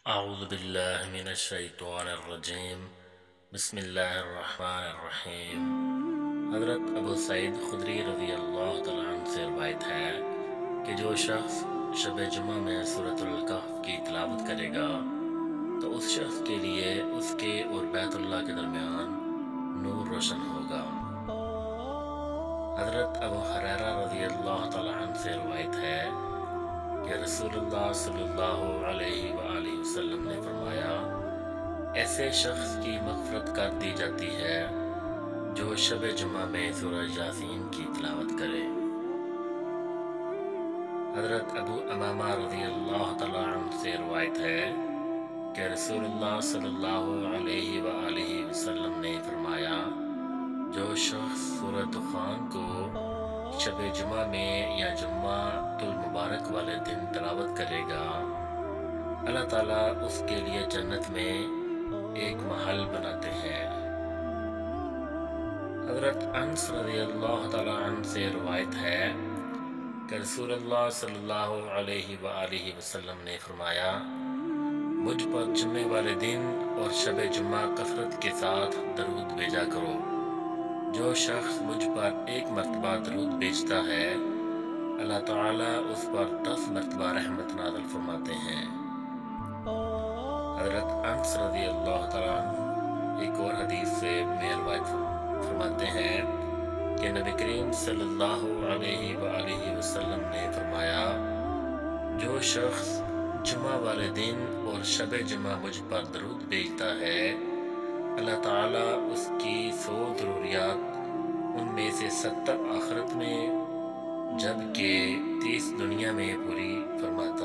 اعوذ باللہ من الشیطان الرجیم بسم اللہ الرحمن الرحیم۔ حضرت ابو سعید خدری رضی اللہ تعالیٰ عنہ سے روایت ہے کہ جو شخص شب جمعہ میں سورۃ الکہف کی تلاوت کرے گا تو اس شخص کے لیے اس کے اور بیت اللہ کے درمیان نور روشن ہوگا۔ حضرت ابو ہریرہ رضی اللہ تعالیٰ عنہ سے روایت ہے کہ رسول اللہ صلی اللہ علیہ وآلہ وسلم نے فرمایا، ایسے شخص کی مغفرت کر دی جاتی ہے جو شب جمعہ میں سورہ یاسین کی تلاوت کرے۔ حضرت ابو امامہ رضی اللہ تعالیٰ عنہ سے روایت ہے کہ رسول اللہ صلی اللہ علیہ وآلہ وسلم نے فرمایا، جو شخص سورہ دخان کو شب جمعہ میں یا جمعہ المبارک والے دن تلاوت کرے گا، اللہ تعالیٰ اس کے لیے جنت میں ایک محل بناتے ہیں۔ حضرت انس رضی اللہ تعالیٰ عنہ سے روایت ہے کہ رسول اللہ صلی اللہ علیہ وآلہ وسلم نے فرمایا، مجھ پر جمعے والے دن اور شب جمعہ کثرت کے ساتھ درود بھیجا کرو۔ جو شخص مجھ پر ایک مرتبہ درود بھیجتا ہے، اللہ تعالیٰ اس پر 10 مرتبہ رحمت نازل فرماتے ہیں۔ حضرت انس رضی اللہ تعالیٰ عنہ ایک اور حدیث سے روایت فرماتے ہیں کہ نبی کریم صلی اللہ علیہ وآلہ وسلم نے فرمایا، جو شخص جمعہ والے دن اور شب جمعہ مجھ پر درود بھیجتا ہے، اللہ تعالیٰ اس کی 100 ضروریات ان میں سے 70 آخرت میں جبکہ 30 دنیا میں پوری فرماتے ہیں۔